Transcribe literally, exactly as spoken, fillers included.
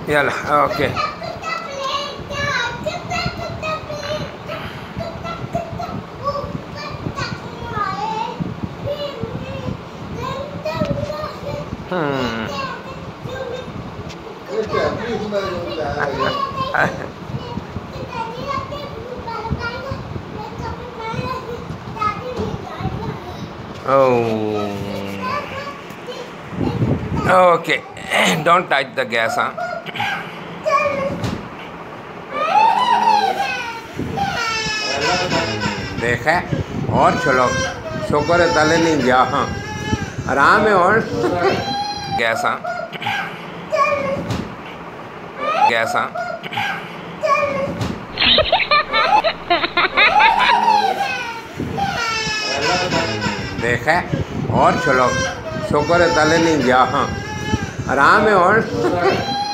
यला okay. Hmm oh okay, don't touch the gas, huh? देखा और चलो, शुक्र है तले नहीं गया। हाँ आराम है। और गैस, हाँ गैस, हाँ देखा और चलो, शुक्र है तले नहीं गया। हाँ आराम है। और